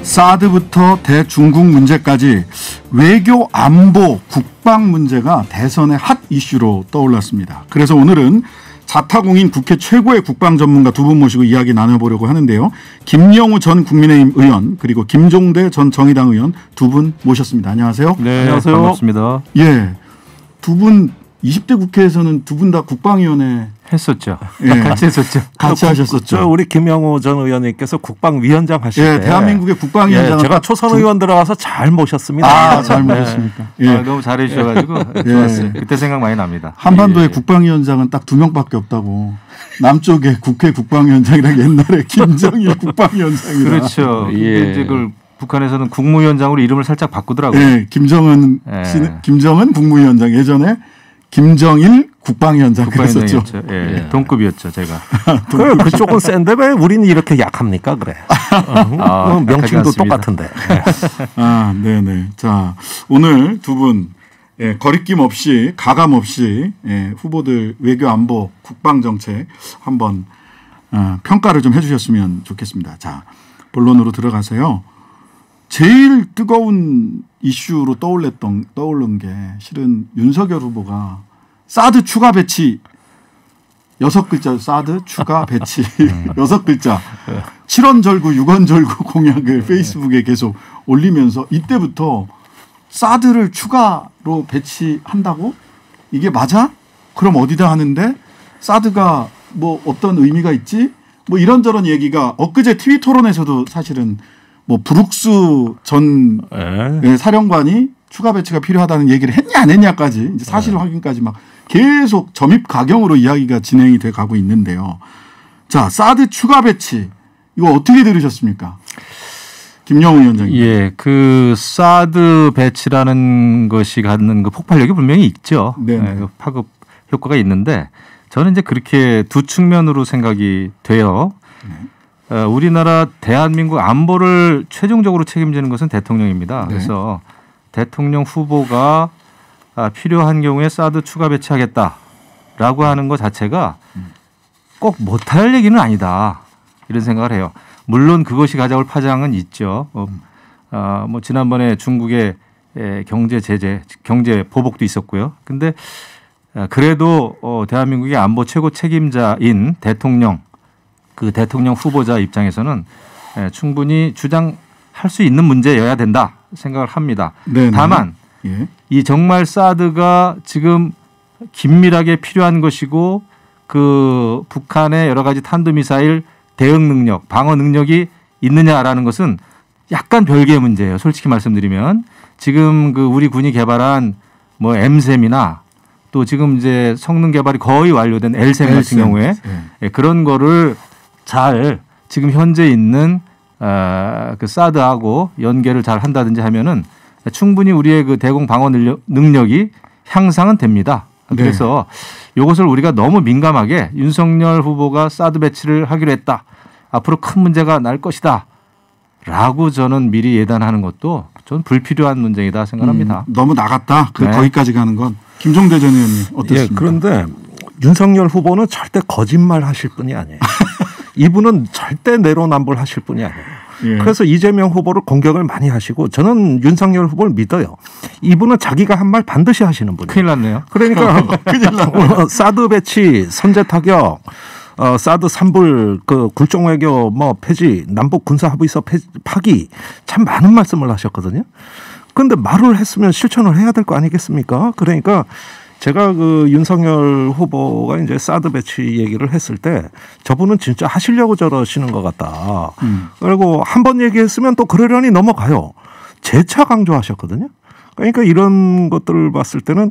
사드부터 대중국 문제까지 외교, 안보, 국방 문제가 대선의 핫 이슈로 떠올랐습니다. 그래서 오늘은 자타공인 국회 최고의 국방 전문가 두 분 모시고 이야기 나눠보려고 하는데요. 김영우 전 국민의힘 의원 그리고 김종대 전 정의당 의원 두 분 모셨습니다. 안녕하세요. 네, 안녕하세요. 반갑습니다. 예, 두 분 20대 국회에서는 두 분 다 국방위원회 했었죠. 예. 같이 했었죠. 같이 하셨었죠. 우리 김영우 전 의원님께서 국방위원장 하실 예, 때 대한민국의 국방위원장 제가 초선 의원 들어가서 잘 모셨습니다. 아, 잘 모셨습니까? 예. 아, 너무 잘해 주셔가지고 좋았어요. 그때 생각 많이 납니다. 한반도의 국방위원장은 딱 2명밖에 없다고. 남쪽에 국회 국방위원장이랑 옛날에 김정일 국방위원장이라. 그렇죠. 예. 이제 그걸 북한에서는 국무위원장으로 이름을 살짝 바꾸더라고요. 예, 김정은 김정은 국무위원장 예전에 김정일 국방위원장 그랬었죠. 예, 동급이었죠, 제가. 그쪽은 센데 왜 우리는 이렇게 약합니까? 그래. 명칭도 똑같은데. 아, 네네. 자, 오늘 두 분 거리낌 없이 가감 없이 후보들 외교 안보 국방 정책 한번 평가를 좀 해주셨으면 좋겠습니다. 자, 본론으로 들어가서요. 제일 뜨거운 이슈로 떠오른 게 실은 윤석열 후보가 사드 추가 배치 6글자 사드 추가 배치 6글자 7원절구 6원절구 공약을 페이스북에 계속 올리면서 이때부터 사드를 추가로 배치한다고? 이게 맞아? 그럼 어디다 하는데? 사드가 뭐 어떤 의미가 있지? 뭐 이런저런 얘기가 엊그제 TV 토론에서도 사실은 뭐 브룩스 전 사령관이 추가 배치가 필요하다는 얘기를 했냐 안 했냐까지 이제 사실 확인까지 막 계속 점입가경으로 이야기가 진행이 돼 가고 있는데요. 자, 사드 추가 배치 이거 어떻게 들으셨습니까? 김영우 위원장님. 예, 그 사드 배치라는 것이 갖는 그 폭발력이 분명히 있죠. 네, 파급 효과가 있는데 저는 이제 그렇게 두 측면으로 생각이 돼요. 우리나라 대한민국 안보를 최종적으로 책임지는 것은 대통령입니다. 그래서 대통령 후보가 필요한 경우에 사드 추가 배치하겠다라고 하는 것 자체가 꼭 못할 얘기는 아니다. 이런 생각을 해요. 물론 그것이 가져올 파장은 있죠. 뭐 지난번에 중국의 경제 제재, 경제 보복도 있었고요. 근데 그래도 대한민국의 안보 최고 책임자인 대통령, 그 대통령 후보자 입장에서는 충분히 주장할 수 있는 문제여야 된다 생각을 합니다. 네네. 다만 이 정말 사드가 지금 긴밀하게 필요한 것이고 그 북한의 여러 가지 탄도미사일 대응 능력, 방어 능력이 있느냐라는 것은 약간 별개의 문제예요. 솔직히 말씀드리면 지금 그 우리 군이 개발한 뭐 M샘이나 또 지금 이제 성능 개발이 거의 완료된 L샘 같은 경우에 그런 거를 잘 지금 현재 있는 그 사드하고 연계를 잘 한다든지 하면은 충분히 우리의 그 대공 방어 능력이 향상은 됩니다. 그래서 이것을 우리가 너무 민감하게 윤석열 후보가 사드 배치를 하기로 했다. 앞으로 큰 문제가 날 것이다. 라고 저는 미리 예단하는 것도 전 불필요한 문제이다 생각합니다. 너무 나갔다. 거기까지 가는 건. 김종대 전 의원님 어떻습니까? 예, 그런데 윤석열 후보는 절대 거짓말 하실 분이 아니에요. 이분은 절대 내로남불 하실 분이 아니에요. 예. 그래서 이재명 후보를 공격을 많이 하시고 저는 윤석열 후보를 믿어요. 이분은 자기가 한 말 반드시 하시는 분이에요. 큰일 났네요. 그러니까 사드 배치, 선제 타격, 사드 3불, 그 굴종 외교 뭐 폐지, 남북 군사 합의서 파기 참 많은 말씀을 하셨거든요. 그런데 말을 했으면 실천을 해야 될 거 아니겠습니까? 그러니까 제가 그 윤석열 후보가 이제 사드 배치 얘기를 했을 때 저분은 진짜 하시려고 저러시는 것 같다. 그리고 한 번 얘기했으면 또 그러려니 넘어가요. 재차 강조하셨거든요. 그러니까 이런 것들을 봤을 때는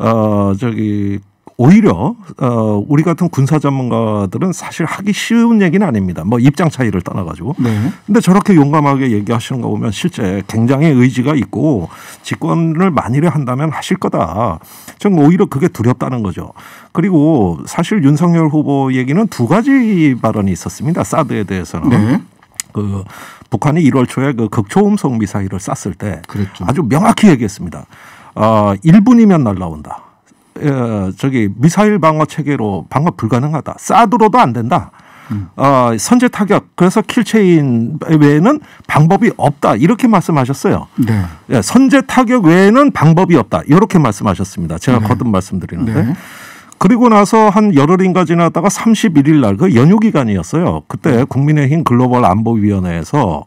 오히려 우리 같은 군사 전문가들은 사실 하기 쉬운 얘기는 아닙니다. 뭐 입장 차이를 떠나가지고. 근데 저렇게 용감하게 얘기하시는 거 보면 실제 굉장히 의지가 있고 집권을 만일에 한다면 하실 거다. 전 오히려 그게 두렵다는 거죠. 그리고 사실 윤석열 후보 얘기는 두 가지 발언이 있었습니다. 사드에 대해서는. 그 북한이 1월 초에 그 극초음속 미사일을 쐈을 때 그랬죠. 아주 명확히 얘기했습니다. 1분이면 날라온다. 미사일 방어 체계로 방어 불가능하다. 사드로도 안 된다. 선제 타격 그래서 킬체인 외에는 방법이 없다 이렇게 말씀하셨어요. 네. 예, 선제 타격 외에는 방법이 없다 이렇게 말씀하셨습니다. 제가 거듭 말씀드리는데. 네. 그리고 나서 한 열흘인가 지나다가 31일 날 그 연휴 기간이었어요. 그때 국민의힘 글로벌 안보위원회에서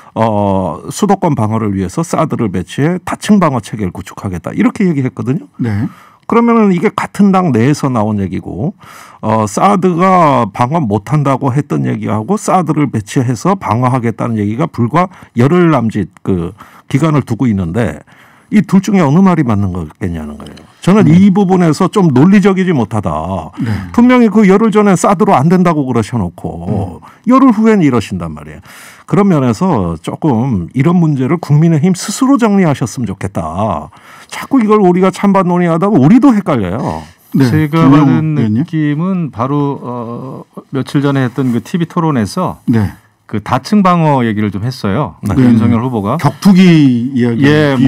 수도권 방어를 위해서 사드를 배치해 다층 방어 체계를 구축하겠다 이렇게 얘기했거든요. 네. 그러면은 이게 같은 당 내에서 나온 얘기고 사드가 방어 못한다고 했던 얘기하고 사드를 배치해서 방어하겠다는 얘기가 불과 열흘 남짓 그 기간을 두고 있는데 이 둘 중에 어느 말이 맞는 거겠냐는 거예요. 저는 이 부분에서 좀 논리적이지 못하다. 네. 분명히 그 열흘 전에 사드로 안 된다고 그러셔놓고 열흘 후에는 이러신단 말이에요. 그런 면에서 조금 이런 문제를 국민의힘 스스로 정리하셨으면 좋겠다. 자꾸 이걸 우리가 찬반 논의하다가 우리도 헷갈려요. 네. 제가 받은 느낌은 바로 며칠 전에 했던 그 TV 토론에서 네. 그 다층 방어 얘기를 좀 했어요. 네. 윤석열 후보가 격투기 이야기,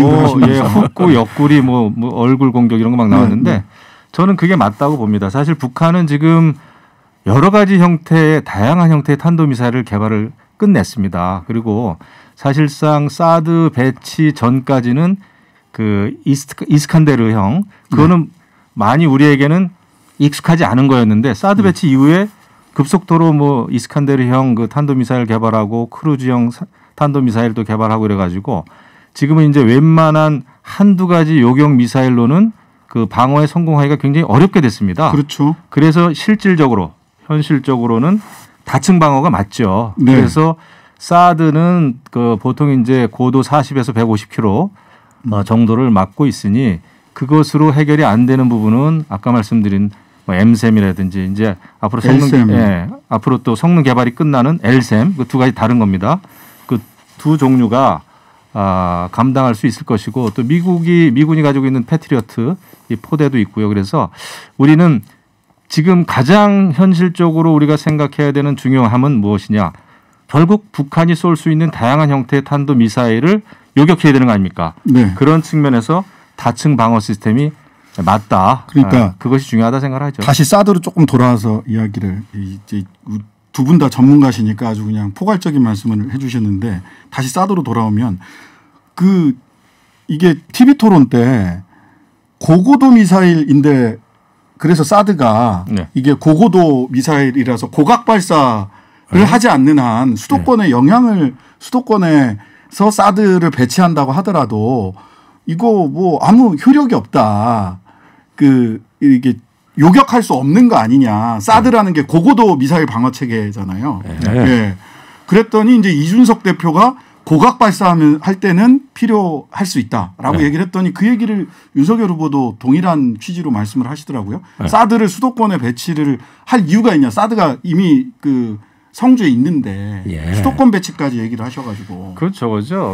훅구, 옆구리, 뭐 얼굴 공격 이런 거 막 나왔는데 네. 저는 그게 맞다고 봅니다. 사실 북한은 지금 여러 가지 형태의 다양한 형태의 탄도미사일을 개발을 끝냈습니다. 그리고 사실상 사드 배치 전까지는 그 이스칸데르형 그거는 많이 우리에게는 익숙하지 않은 거였는데 사드 배치 이후에 급속도로 뭐 이스칸데르형 그 탄도미사일 개발하고 크루즈형 탄도미사일도 개발하고 그래가지고 지금은 이제 웬만한 한두 가지 요격 미사일로는 그 방어에 성공하기가 굉장히 어렵게 됐습니다. 그렇죠. 그래서 현실적으로는 다층 방어가 맞죠. 네. 그래서 사드는 그 보통 이제 고도 40에서 150km 정도를 막고 있으니 그것으로 해결이 안 되는 부분은 아까 말씀드린 뭐 M샘이라든지 이제 앞으로 앞으로 또 성능 개발이 끝나는 L샘 그 두 가지 다른 겁니다. 그 두 종류가 감당할 수 있을 것이고 또 미군이 가지고 있는 패트리어트 이 포대도 있고요. 그래서 우리는 지금 가장 현실적으로 우리가 생각해야 되는 중요함은 무엇이냐? 결국 북한이 쏠 수 있는 다양한 형태의 탄도 미사일을 요격해야 되는 거 아닙니까? 네. 그런 측면에서 다층 방어 시스템이 맞다. 그러니까 그것이 중요하다 생각하죠. 다시 사드로 조금 돌아와서 이야기를 이제 두 분 다 전문가시니까 아주 그냥 포괄적인 말씀을 해주셨는데 다시 사드로 돌아오면 이게 TV 토론 때 고고도 미사일인데 그래서 사드가 네. 이게 고고도 미사일이라서 고각 발사를 하지 않는 한 수도권에 영향을 수도권에서 사드를 배치한다고 하더라도 이거 뭐 아무 효력이 없다. 이게 요격할 수 없는 거 아니냐. 사드라는 게 고고도 미사일 방어 체계잖아요. 네. 그랬더니 이제 이준석 대표가 고각 발사하면 할 때는 필요할 수 있다라고 얘기를 했더니 그 얘기를 윤석열 후보도 동일한 취지로 말씀을 하시더라고요. 사드를 수도권에 배치를 할 이유가 있냐. 사드가 이미 그 성주에 있는데 수도권 배치까지 얘기를 하셔가지고. 그렇죠.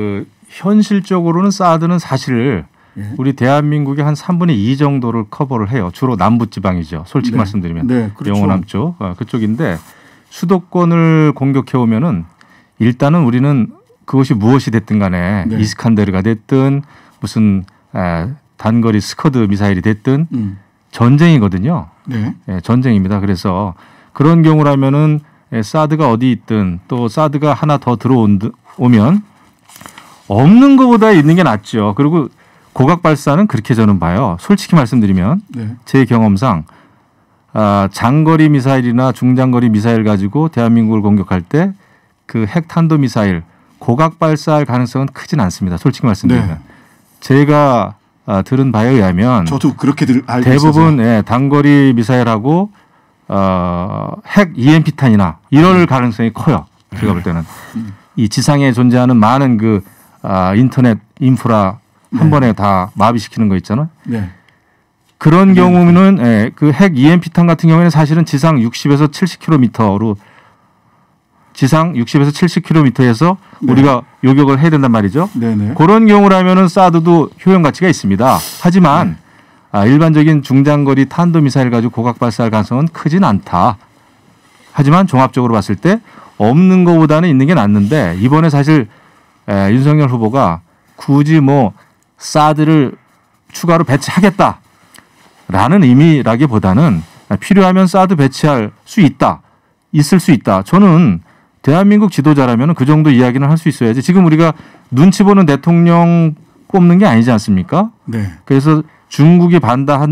현실적으로는 사드는 사실 우리 대한민국의 한 3분의 2 정도를 커버를 해요. 주로 남부지방이죠. 솔직히 말씀드리면. 네, 그렇죠. 영호남 쪽 그쪽인데 수도권을 공격해 오면은 일단은 우리는 그것이 무엇이 됐든 간에 이스칸데르가 됐든 무슨 단거리 스커드 미사일이 됐든 전쟁이거든요. 네. 전쟁입니다. 그래서 그런 경우라면은 사드가 어디 있든 또 사드가 하나 더 들어오면 없는 것보다 있는 게 낫죠. 그리고 고각 발사는 그렇게 저는 봐요. 솔직히 말씀드리면 제 경험상 장거리 미사일이나 중장거리 미사일 가지고 대한민국을 공격할 때 그 핵탄도 미사일 고각 발사할 가능성은 크진 않습니다. 솔직히 말씀드리면. 제가 들은 바에 의하면 저도 그렇게 알고 대부분 단거리 미사일하고 핵 EMP탄이나 이럴 가능성이 커요. 제가 볼 때는. 이 지상에 존재하는 많은 그 인터넷 인프라 한 번에 다 마비시키는 거 있잖아요. 그런 경우는 그 핵 EMP탄 같은 경우에는 사실은 지상 60에서 70km로 지상 60에서 70km에서 우리가 요격을 해야 된단 말이죠. 그런 경우라면은 사드도 효용 가치가 있습니다. 하지만 일반적인 중장거리 탄도미사일 가지고 고각 발사할 가능성은 크진 않다. 하지만 종합적으로 봤을 때 없는 것보다는 있는 게 낫는데 이번에 사실 윤석열 후보가 굳이 뭐 사드를 추가로 배치하겠다라는 의미라기보다는 필요하면 사드 배치할 수 있다. 있을 수 있다. 저는 대한민국 지도자라면 그 정도 이야기는 할 수 있어야지. 지금 우리가 눈치 보는 대통령 뽑는 게 아니지 않습니까? 네. 그래서 중국이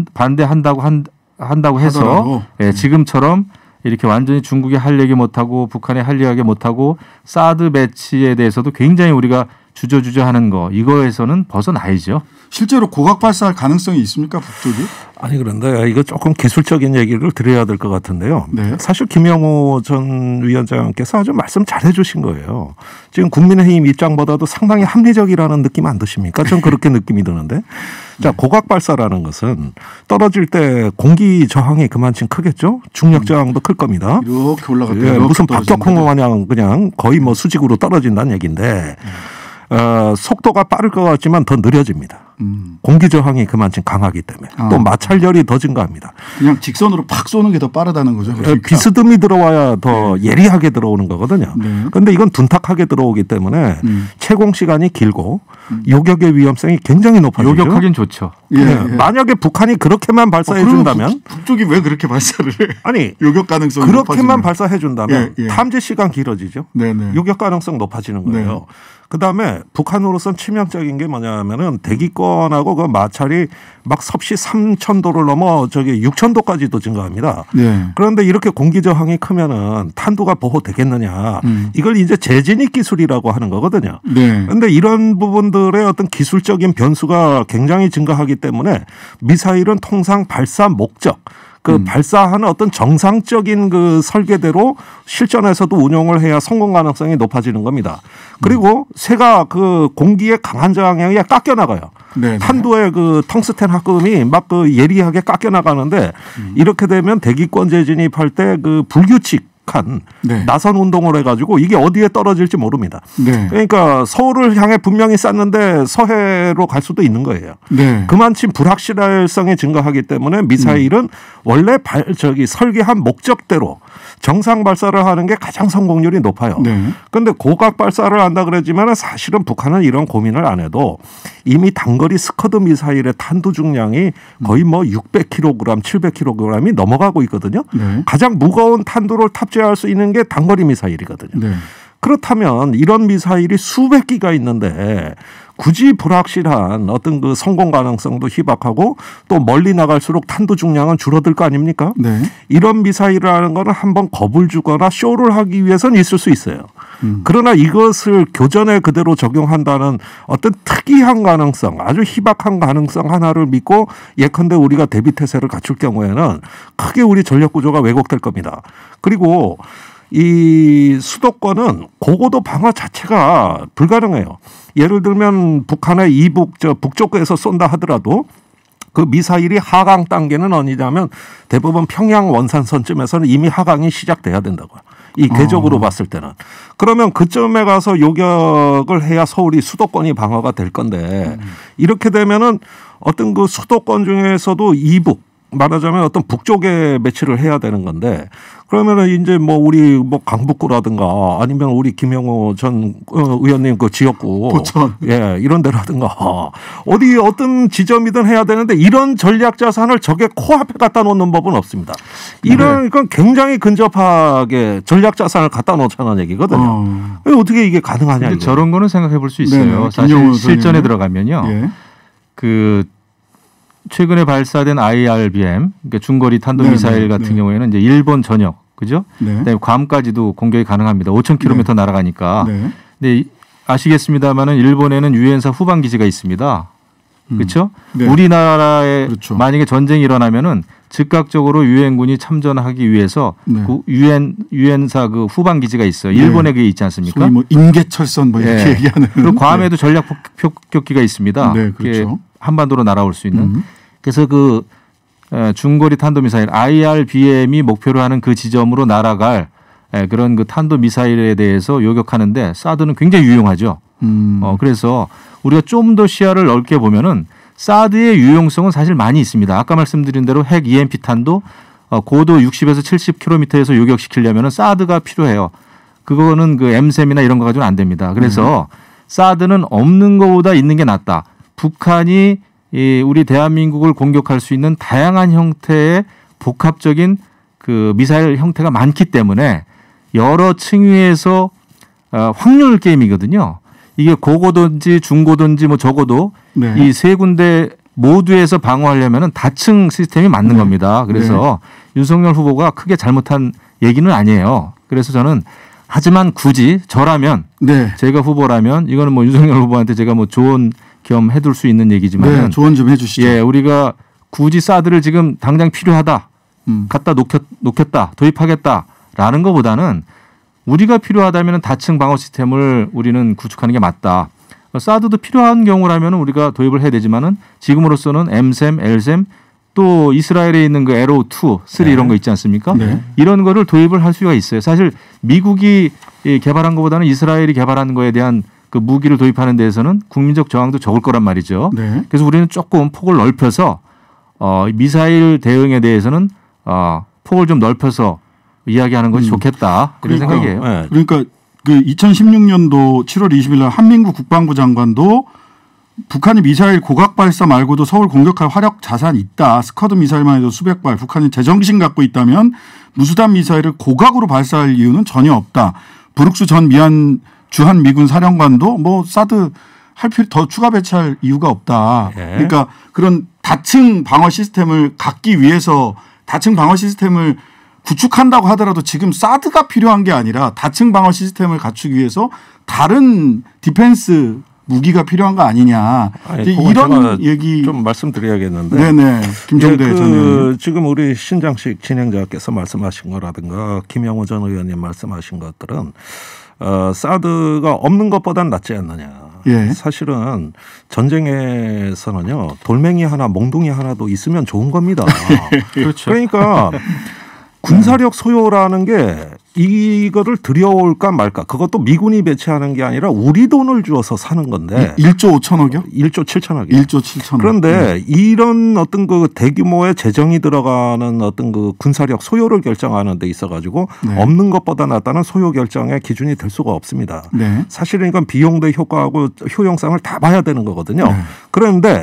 반대한다고 해서 예, 지금처럼 이렇게 완전히 중국이 할 얘기 못하고 북한이 할 얘기 못하고 사드 배치에 대해서도 굉장히 우리가 주저하는 거 이거에서는 벗어나야죠. 실제로 고각 발사할 가능성이 있습니까 북쪽이? 아니 그런데 이거 조금 기술적인 얘기를 드려야 될 것 같은데요. 네. 사실 김영호 전 위원장께서 아주 말씀 잘해 주신 거예요. 지금 국민의힘 입장보다도 상당히 합리적이라는 느낌 안 드십니까? 전 그렇게 느낌이 드는데. 자, 고각 발사라는 것은 떨어질 때 공기 저항이 그만큼 크겠죠. 중력 저항도 클 겁니다. 이렇게 올라갔다. 예, 무슨 박격홍어 마냥 그냥 거의 뭐 수직으로 떨어진다는 얘기인데 속도가 빠를 것 같지만 더 느려집니다. 공기 저항이 그만큼 강하기 때문에 또 마찰열이 더 증가합니다. 그냥 직선으로 팍 쏘는 게 더 빠르다는 거죠. 그러니까. 비스듬히 들어와야 더 예리하게 들어오는 거거든요. 그런데 이건 둔탁하게 들어오기 때문에 채공 시간이 길고 요격의 위험성이 굉장히 높아지죠. 요격하긴 좋죠. 예, 예. 만약에 북한이 그렇게만 발사해 준다면 북쪽이 왜 그렇게 발사를 해? 아니 요격 가능성이 그렇게만 발사해 준다면 예, 예. 탐지 시간 길어지죠. 네네. 요격 가능성 높아지는 거예요. 네. 그다음에 북한으로선 치명적인 게 뭐냐면은 대기권하고 그 마찰이 막 섭씨 3,000도를 넘어 저기 6,000도까지도 증가합니다. 네. 그런데 이렇게 공기 저항이 크면은 탄두가 보호되겠느냐? 이걸 이제 재진입 기술이라고 하는 거거든요. 그런데 이런 부분들의 어떤 기술적인 변수가 굉장히 증가하기 때문에 미사일은 통상 발사 목적 그 발사하는 어떤 정상적인 그 설계대로 실전에서도 운용을 해야 성공 가능성이 높아지는 겁니다. 그리고 새가 그 공기의 강한 저항에 깎여 나가요. 네네. 탄두의 그 텅스텐 합금이 막 그 예리하게 깎여 나가는데 이렇게 되면 대기권 재진입할 때 그 불규칙한 네. 나선 운동을 해가지고 이게 어디에 떨어질지 모릅니다. 네. 그러니까 서울을 향해 분명히 쐈는데 서해로 갈 수도 있는 거예요. 네. 그만큼 불확실성이 증가하기 때문에 미사일은 원래 설계한 목적대로 정상 발사를 하는 게 가장 성공률이 높아요. 그런데 고각 발사를 한다 그러지만 사실은 북한은 이런 고민을 안 해도 이미 단거리 스커드 미사일의 탄두 중량이 거의 뭐 600kg, 700kg이 넘어가고 있거든요. 가장 무거운 탄두를 탑재할 수 있는 게 단거리 미사일이거든요. 그렇다면 이런 미사일이 수백 기가 있는데 굳이 불확실한 어떤 그 성공 가능성도 희박하고 또 멀리 나갈수록 탄두 중량은 줄어들 거 아닙니까? 이런 미사일이라는 거는 한번 겁을 주거나 쇼를 하기 위해서는 있을 수 있어요. 그러나 이것을 교전에 그대로 적용한다는 어떤 특이한 가능성, 아주 희박한 가능성 하나를 믿고 예컨대 우리가 대비태세를 갖출 경우에는 크게 우리 전력 구조가 왜곡될 겁니다. 그리고 이 수도권은 고고도 방어 자체가 불가능해요. 예를 들면 북한의 북쪽에서 쏜다 하더라도 그 미사일이 하강 단계는 어디냐면 대부분 평양 원산선쯤에서는 이미 하강이 시작돼야 된다고요. 이 궤적으로 봤을 때는. 그러면 그쯤에 가서 요격을 해야 서울이 수도권이 방어가 될 건데 이렇게 되면은 어떤 그 수도권 중에서도 이북 말하자면 어떤 북쪽에 배치를 해야 되는 건데 그러면은 이제 뭐 우리 뭐 강북구라든가 아니면 우리 김영호 전 의원님 그 지역구 포천 예 이런 데라든가 어디 어떤 지점이든 해야 되는데 이런 전략 자산을 적의 코앞에 갖다 놓는 법은 없습니다. 이런 건 굉장히 근접하게 전략 자산을 갖다 놓자는 얘기거든요. 어떻게 이게 가능하냐? 근데 저런 거는 생각해 볼 수 있어요. 네네. 사실 실전에 들어가면요. 예. 그 최근에 발사된 IRBM, 그러니까 중거리 탄도미사일 같은 경우에는 이제 일본 전역, 그죠? 그다음에 괌까지도 공격이 가능합니다. 5,000km 날아가니까. 근데 아시겠습니다만은 일본에는 유엔사 후방 기지가 있습니다. 그렇죠? 우리나라에 만약에 전쟁이 일어나면은 즉각적으로 유엔군이 참전하기 위해서 그 유엔사 그 후방 기지가 있어요. 일본에 그게 있지 않습니까? 소위 뭐 인계철선 뭐 이렇게 얘기하는. 그리고 괌에도 전략 폭격기가 있습니다. 그렇죠. 한반도로 날아올 수 있는. 그래서 그 중거리 탄도미사일 IRBM이 목표로 하는 그 지점으로 날아갈 그런 그 탄도미사일에 대해서 요격하는데 사드는 굉장히 유용하죠. 그래서 우리가 좀 더 시야를 넓게 보면은 사드의 유용성은 사실 많이 있습니다. 아까 말씀드린 대로 핵 EMP 탄도 고도 60에서 70km에서 요격시키려면은 사드가 필요해요. 그거는 그 M셈이나 이런 거 가지고는 안 됩니다. 그래서 사드는 없는 것보다 있는 게 낫다. 북한이 우리 대한민국을 공격할 수 있는 다양한 형태의 복합적인 그 미사일 형태가 많기 때문에 여러 층위에서 확률 게임이거든요. 이게 고고든지 중고든지 뭐 적어도 네. 이 세 군데 모두에서 방어하려면은 다층 시스템이 맞는 네. 겁니다. 그래서 윤석열 후보가 크게 잘못한 얘기는 아니에요. 그래서 저는 하지만 굳이 저라면 네. 제가 후보라면 이거는 뭐 윤석열 후보한테 제가 뭐 조언 겸 해둘 수 있는 얘기지만 네, 조언 좀 해주시죠. 예, 우리가 굳이 사드를 지금 당장 필요하다. 갖다 놓겠다. 도입하겠다라는 것보다는 우리가 필요하다면 다층 방어 시스템을 우리는 구축하는 게 맞다. 사드도 필요한 경우라면 우리가 도입을 해야 되지만은 지금으로서는 M샘, L샘 또 이스라엘에 있는 그 에로 2, 3 네. 이런 거 있지 않습니까? 네. 이런 거를 도입을 할 수가 있어요. 사실 미국이 개발한 것보다는 이스라엘이 개발한 거에 대한 그 무기를 도입하는 데에서는 국민적 저항도 적을 거란 말이죠. 네. 그래서 우리는 조금 폭을 넓혀서 미사일 대응에 대해서는 폭을 좀 넓혀서 이야기하는 것이 좋겠다. 이런 생각이에요. 네. 그러니까 그 2016년도 7월 20일 날 한민구 국방부 장관도 북한이 미사일 고각 발사 말고도 서울 공격할 화력 자산이 있다. 스커드 미사일만 해도 수백 발. 북한이 제정신 갖고 있다면 무수단 미사일을 고각으로 발사할 이유는 전혀 없다. 브룩스 전 주한 미군 사령관도 뭐 사드 할 필요 더 추가 배치할 이유가 없다. 예. 그러니까 그런 다층 방어 시스템을 갖기 위해서 다층 방어 시스템을 구축한다고 하더라도 지금 사드가 필요한 게 아니라 다층 방어 시스템을 갖추기 위해서 다른 디펜스 무기가 필요한 거 아니냐. 아니, 이런 얘기 좀 말씀드려야겠는데. 네네. 김정대 전 의원님. 지금 우리 신장식 진행자께서 말씀하신 거라든가 김영호 전 의원님 말씀하신 것들은 사드가 없는 것보단 낫지 않느냐. 예. 사실은 전쟁에서는요 돌멩이 하나 몽둥이 하나도 있으면 좋은 겁니다. 그렇죠. 그러니까 군사력 소요라는 게 이거를 들여올까 말까 그것도 미군이 배치하는 게 아니라 우리 돈을 주어서 사는 건데 1조 5천억이요? 1조 7천억이요. 1조 7천억. 그런데 이런 어떤 그 대규모의 재정이 들어가는 어떤 그 군사력 소요를 결정하는 데 있어 가지고 네. 없는 것보다 낫다는 소요 결정의 기준이 될 수가 없습니다. 네. 사실은 이건 비용 대 효과하고 효용성을 다 봐야 되는 거거든요. 네. 그런데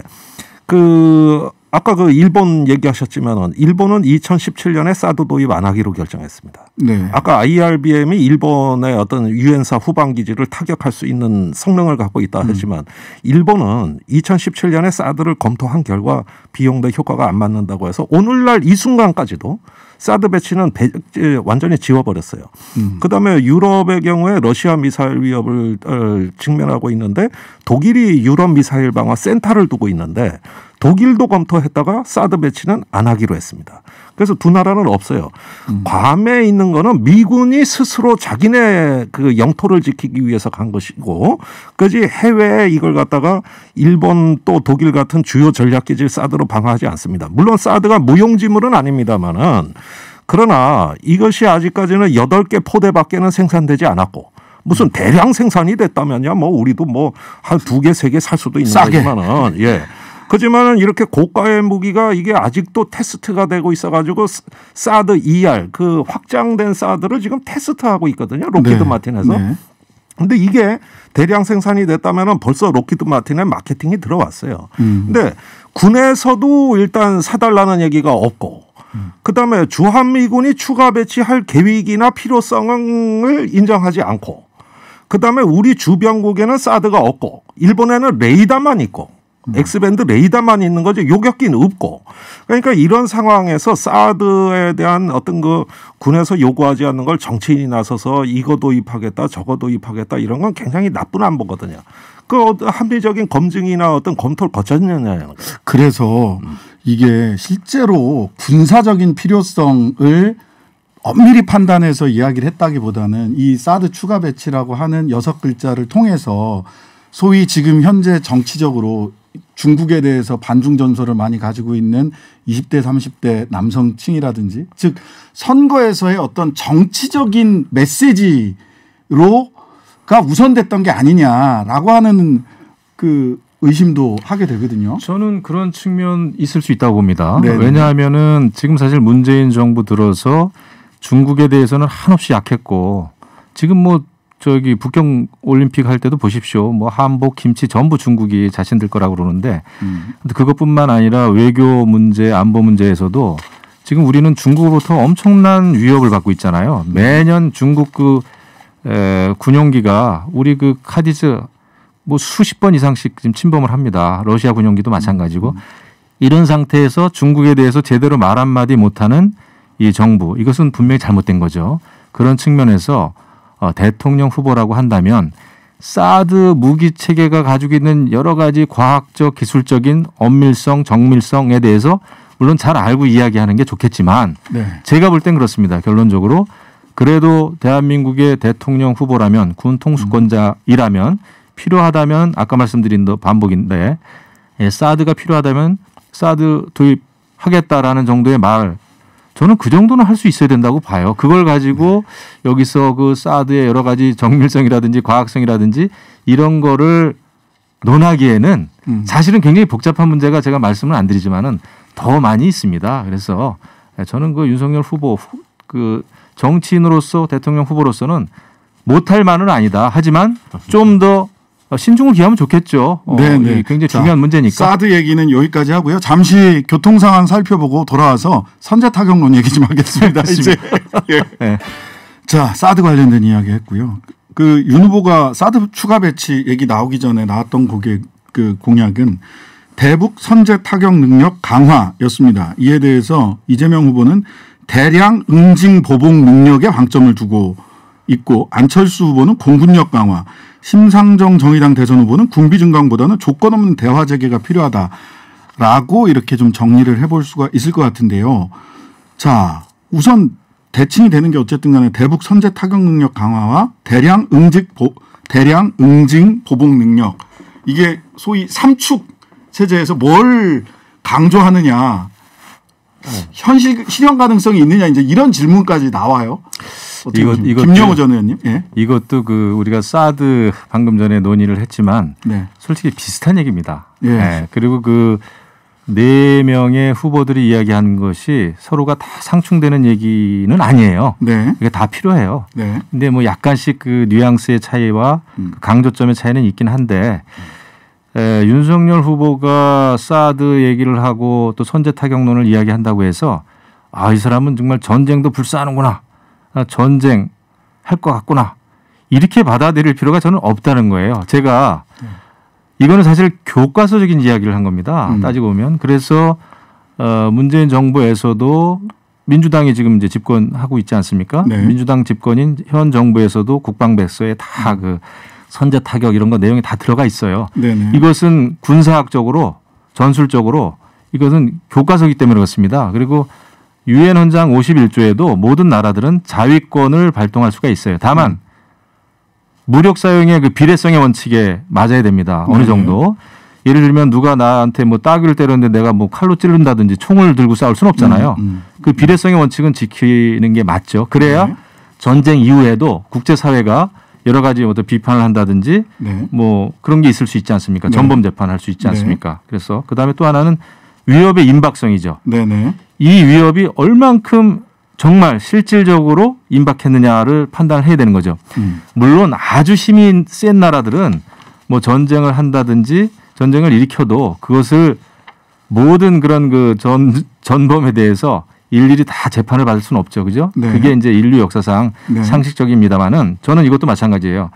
아까 그 일본 얘기하셨지만은 일본은 2017년에 사드 도입 안 하기로 결정했습니다. 네. 아까 IRBM이 일본의 어떤 유엔사 후방 기지를 타격할 수 있는 성능을 갖고 있다 하지만 일본은 2017년에 사드를 검토한 결과 비용 대 효과가 안 맞는다고 해서 오늘날 이 순간까지도 사드 배치는 완전히 지워버렸어요. 그다음에 유럽의 경우에 러시아 미사일 위협을 직면하고 있는데 독일이 유럽 미사일 방어 센터를 두고 있는데 독일도 검토했다가 사드 배치는 안 하기로 했습니다. 그래서 두 나라는 없어요. 괌에 있는 거는 미군이 스스로 자기네 그 영토를 지키기 위해서 간 것이고, 그지 해외에 이걸 갖다가 일본 또 독일 같은 주요 전략기지를 사드로 방어하지 않습니다. 물론 사드가 무용지물은 아닙니다만은 그러나 이것이 아직까지는 8개 포대밖에는 생산되지 않았고. 무슨 대량 생산이 됐다면야 뭐 우리도 뭐 한 2개, 3개 살 수도 있는 거지만은 예. 그렇지만은 이렇게 고가의 무기가 이게 아직도 테스트가 되고 있어가지고 사드 ER 그 확장된 사드를 지금 테스트하고 있거든요. 로키드 마틴에서. 네. 근데 이게 대량 생산이 됐다면은 벌써 로키드 마틴의 마케팅이 들어왔어요. 근데 군에서도 일단 사달라는 얘기가 없고. 그다음에 주한미군이 추가 배치할 계획이나 필요성을 인정하지 않고. 그다음에 우리 주변국에는 사드가 없고 일본에는 레이더만 있고 X밴드 레이더만 있는 거죠. 요격기는 없고. 그러니까 이런 상황에서 사드에 대한 어떤 그 군에서 요구하지 않는 걸 정치인이 나서서 이거 도입하겠다 저거 도입하겠다 이런 건 굉장히 나쁜 안보거든요. 그 합리적인 검증이나 어떤 검토를 거쳤느냐는 거예요. 그래서 이게 실제로 군사적인 필요성을 엄밀히 판단해서 이야기를 했다기보다는 이 사드 추가 배치라고 하는 6글자를 통해서 소위 지금 현재 정치적으로 중국에 대해서 반중 전설을 많이 가지고 있는 20대 30대 남성층이라든지 즉 선거에서의 어떤 정치적인 메시지로가 우선됐던 게 아니냐라고 하는 그 의심도 하게 되거든요. 저는 그런 측면 있을 수 있다고 봅니다. 네네. 왜냐하면은 지금 사실 문재인 정부 들어서 중국에 대해서는 한없이 약했고 지금 뭐 저기 북경 올림픽 할 때도 보십시오. 뭐 한복, 김치 전부 중국이 자신들 거라고 그러는데 근데 그것뿐만 아니라 외교 문제, 안보 문제에서도 지금 우리는 중국으로부터 엄청난 위협을 받고 있잖아요. 매년 중국 군용기가 우리 그 카디즈 뭐 수십 번 이상씩 지금 침범을 합니다. 러시아 군용기도 마찬가지고 이런 상태에서 중국에 대해서 제대로 말 한마디 못하는 이 정부 이것은 분명히 잘못된 거죠. 그런 측면에서 대통령 후보라고 한다면 사드 무기 체계가 가지고 있는 여러 가지 과학적 기술적인 엄밀성 정밀성에 대해서 물론 잘 알고 이야기하는 게 좋겠지만 네. 제가 볼 땐 그렇습니다. 결론적으로 그래도 대한민국의 대통령 후보라면 군 통수권자이라면 필요하다면 아까 말씀드린 반복인데 사드가 필요하다면 사드 도입하겠다라는 정도의 말 저는 그 정도는 할 수 있어야 된다고 봐요. 그걸 가지고 여기서 그 사드의 여러 가지 정밀성이라든지 과학성이라든지 이런 거를 논하기에는 사실은 굉장히 복잡한 문제가 제가 말씀을 안 드리지만은 더 많이 있습니다. 그래서 저는 그 윤석열 후보 그 정치인으로서 대통령 후보로서는 못할 만은 아니다. 하지만 좀 더 신중을 기하면 좋겠죠. 네, 굉장히 중요한 문제니까. 사드 얘기는 여기까지 하고요. 잠시 교통 상황 살펴보고 돌아와서 선제 타격론 얘기 좀 하겠습니다. 이제 예. 네. 자, 사드 관련된 이야기 했고요. 그 윤 후보가 사드 추가 배치 얘기 나오기 전에 나왔던 그 공약은 대북 선제 타격 능력 강화였습니다. 이에 대해서 이재명 후보는 대량 응징 보복 능력에 방점을 두고 있고 안철수 후보는 공군력 강화, 심상정 정의당 대선 후보는 군비 증강보다는 조건 없는 대화 재개가 필요하다라고 이렇게 좀 정리를 해볼 수가 있을 것 같은데요. 자, 우선 대칭이 되는 게 어쨌든 간에 대북 선제 타격 능력 강화와 대량 응징 보복 능력 이게 소위 3축 체제에서 뭘 강조하느냐 실현 가능성이 있느냐 이제 이런 질문까지 나와요. 김영호 전 의원님. 예. 이것도 그 우리가 사드 방금 전에 논의를 했지만 네. 솔직히 비슷한 얘기입니다. 예. 네. 그리고 그 4명의 후보들이 이야기한 것이 서로가 다 상충되는 얘기는 아니에요. 네. 이게 다 필요해요. 네. 근데 뭐 약간씩 그 뉘앙스의 차이와 강조점의 차이는 있긴 한데 윤석열 후보가 사드 얘기를 하고 또 선제 타격론을 이야기한다고 해서 이 사람은 정말 전쟁도 불사하는구나. 전쟁 할 것 같구나. 이렇게 받아들일 필요가 저는 없다는 거예요. 제가 이거는 사실 교과서적인 이야기를 한 겁니다. 따지고 보면. 그래서 문재인 정부에서도 민주당이 지금 이제 집권하고 있지 않습니까? 네. 민주당 집권인 현 정부에서도 국방백서에 다 그 선제 타격 이런 거 내용이 다 들어가 있어요. 네네. 이것은 군사학적으로 전술적으로 이것은 교과서이기 때문에 그렇습니다. 그리고 유엔 헌장 51조에도 모든 나라들은 자위권을 발동할 수가 있어요. 다만 무력 사용의 그 비례성의 원칙에 맞아야 됩니다. 어느 정도. 예를 들면 누가 나한테 뭐 따귀를 때렸는데 내가 뭐 칼로 찌른다든지 총을 들고 싸울 수는 없잖아요. 그 비례성의 원칙은 지키는 게 맞죠. 그래야 전쟁 이후에도 국제사회가 여러 가지 어떤 비판을 한다든지 뭐 그런 게 있을 수 있지 않습니까? 전범 재판할 수 있지 않습니까? 그래서 그다음에 또 하나는 위협의 임박성이죠. 이 위협이 얼만큼 정말 실질적으로 임박했느냐를 판단을 해야 되는 거죠. 물론 아주 힘이 센 나라들은 뭐 전쟁을 한다든지 전쟁을 일으켜도 그것을 모든 그런 그 전범에 대해서 일일이 다 재판을 받을 수는 없죠. 그죠? 네. 그게 이제 인류 역사상 상식적입니다만은 저는 이것도 마찬가지예요.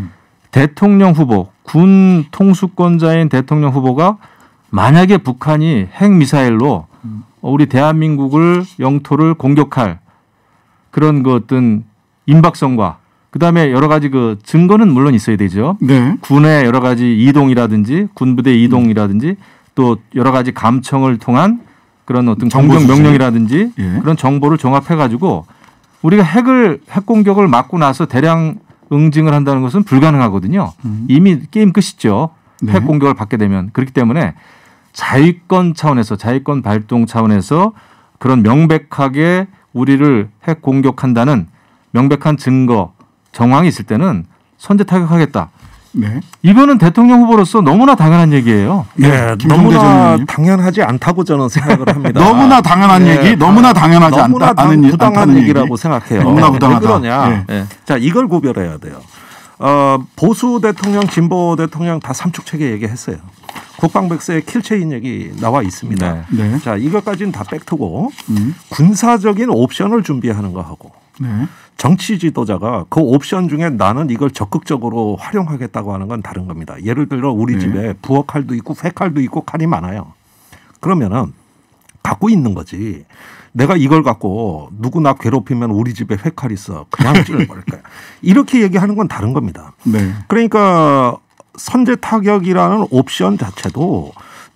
대통령 후보, 군 통수권자인 대통령 후보가 만약에 북한이 핵미사일로 우리 대한민국을 영토를 공격할 그런 그 어떤 임박성과 그다음에 여러 가지 그 증거는 물론 있어야 되죠. 네. 군의 여러 가지 이동이라든지 군부대 이동이라든지 또 여러 가지 감청을 통한 그런 어떤 공격 명령이라든지 그런 정보를 종합해 가지고 우리가 핵 공격을 막고 나서 대량 응징을 한다는 것은 불가능하거든요. 이미 게임 끝이죠. 네. 핵 공격을 받게 되면. 그렇기 때문에 자위권 차원에서 자위권 발동 차원에서 그런 명백하게 우리를 핵 공격한다는 명백한 증거 정황이 있을 때는 선제 타격하겠다. 네. 이거는 대통령 후보로서 너무나 당연한 얘기예요. 네, 너무나 당연하지 않다고 저는 생각을 합니다. 너무나 당연한 얘기, 너무나 당연하지 않다는 부당한 얘기라고 생각해요. 너무나 부당하다. 왜 그러냐? 네. 자, 이걸 구별해야 돼요. 보수 대통령, 진보 대통령 다 삼축 체계 얘기했어요. 국방백서에 킬체인 얘기 나와 있습니다. 네. 네. 자, 이것까지는 다 팩트고 군사적인 옵션을 준비하는 거하고 네. 정치 지도자가 그 옵션 중에 나는 이걸 적극적으로 활용하겠다고 하는 건 다른 겁니다. 예를 들어 우리 집에 부엌 칼도 있고 쇠칼도 있고 칼이 많아요. 그러면은 갖고 있는 거지. 내가 이걸 갖고 누구 나 괴롭히면 우리 집에 회칼 있어. 그냥 찔러버릴 거야. 이렇게 얘기하는 건 다른 겁니다. 네. 그러니까 선제 타격이라는 옵션 자체도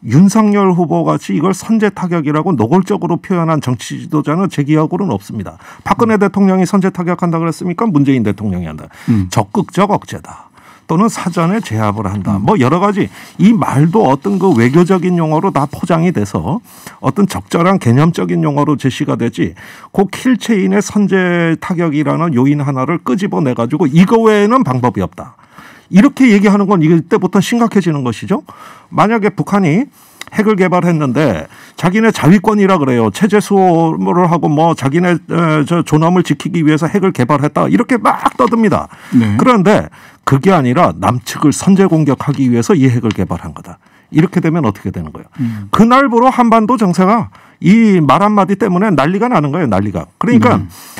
윤석열 후보 같이 이걸 선제 타격이라고 노골적으로 표현한 정치 지도자는 제 기억으로는 없습니다. 박근혜 대통령이 선제 타격한다 그랬습니까? 문재인 대통령이 한다. 적극적 억제다. 또는 사전에 제압을 한다. 뭐 여러 가지 이 말도 어떤 그 외교적인 용어로 다 포장이 돼서 어떤 적절한 개념적인 용어로 제시가 되지 그 킬체인의 선제 타격이라는 요인 하나를 끄집어내 가지고 이거 외에는 방법이 없다. 이렇게 얘기하는 건 이때부터 심각해지는 것이죠. 만약에 북한이 핵을 개발했는데 자기네 자위권이라 그래요. 체제 수호를 하고 뭐 자기네 저 존엄을 지키기 위해서 핵을 개발했다. 이렇게 막 떠듭니다. 네. 그런데 그게 아니라 남측을 선제 공격하기 위해서 이 핵을 개발한 거다. 이렇게 되면 어떻게 되는 거예요? 그날부로 한반도 정세가 이 말 한마디 때문에 난리가 나는 거예요. 난리가. 그러니까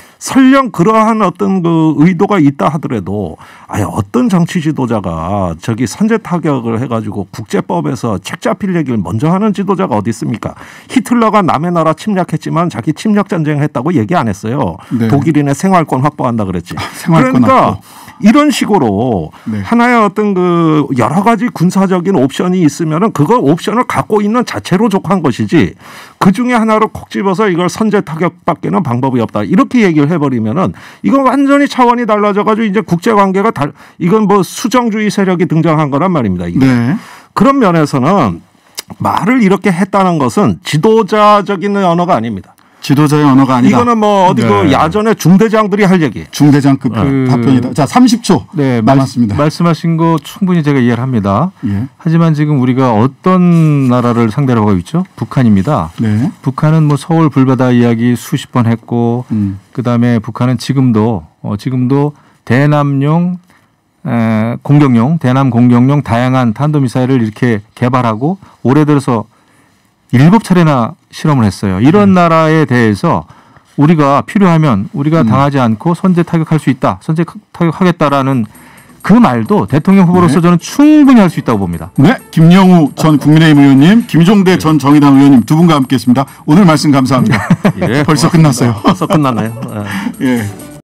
설령 그러한 어떤 그 의도가 있다 하더라도 어떤 정치 지도자가 저기 선제 타격을 해가지고 국제법에서 책 잡힐 얘기를 먼저 하는 지도자가 어디 있습니까? 히틀러가 남의 나라 침략했지만 자기 침략 전쟁 했다고 얘기 안 했어요. 네. 독일인의 생활권 확보한다 그랬지. 생활권 그러니까 확보. 이런 식으로 네. 하나의 어떤 그 여러 가지 군사적인 옵션이 있으면은 그거 옵션을 갖고 있는 자체로 족한 것이지 그 중에 하나로 콕 집어서 이걸 선제 타격밖에는 방법이 없다. 이렇게 얘기를 해버리면은 이건 완전히 차원이 달라져가지고 이제 국제 관계가 이건 뭐 수정주의 세력이 등장한 거란 말입니다. 이게. 네. 그런 면에서는 말을 이렇게 했다는 것은 지도자적인 언어가 아닙니다. 지도자의 언어가 아니다. 이거는 뭐 어디 그 야전에 중대장들이 할 얘기. 중대장급 답변이다. 자, 30초 남았습니다. 말씀하신 거 충분히 제가 이해를 합니다. 예. 하지만 지금 우리가 어떤 나라를 상대로 하고 있죠? 북한입니다. 네. 북한은 뭐 서울 불바다 이야기 수십 번 했고 그다음에 북한은 지금도 대남용 공격용, 대남 공격용 다양한 탄도미사일을 이렇게 개발하고 올해 들어서 7차례나 실험을 했어요. 이런 나라에 대해서 우리가 필요하면 우리가 당하지 않고 선제 타격할 수 있다. 선제 타격하겠다라는 그 말도 대통령 후보로서 저는 충분히 할 수 있다고 봅니다. 네. 김영우 전 국민의힘 의원님, 김종대 전 정의당 의원님 두 분과 함께했습니다. 오늘 말씀 감사합니다. 예, 벌써 끝났어요. 벌써 끝났나요? 예.